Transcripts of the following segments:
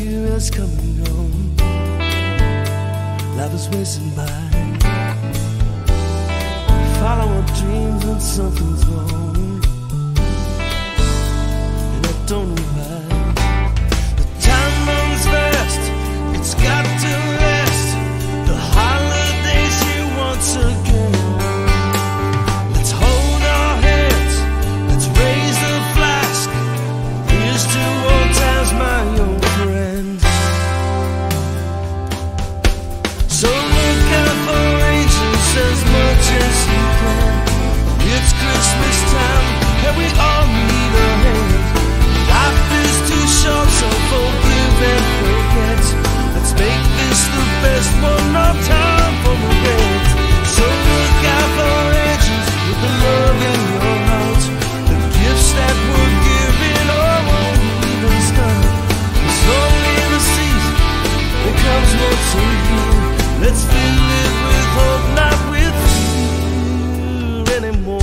year has come and gone. Life is racing by. Follow our dreams when something's wrong, and I don't know why. The time runs fast, it's got to last. The holidays here once again. Let's hold our hands, let's raise the flask. Here's to old times, my old friend. So look out for angels as much as you can. It's Christmas time and we all need a hand. Life is too short, so forgive and forget. Let's make this the best one, no time for regret. So look out for angels with the love in your heart. The gifts that we're giving all won't even start. It's only the season, it comes once a year. Let's fill it with hope, not with fear anymore.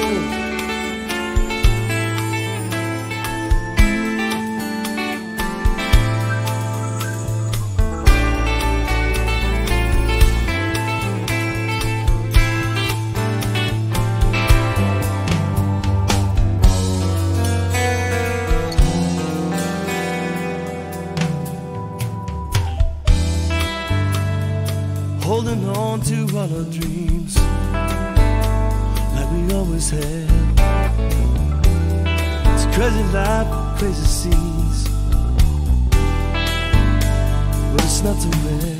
Holding on to all our dreams like we always have. It's crazy life, crazy scenes, but it's not too bad.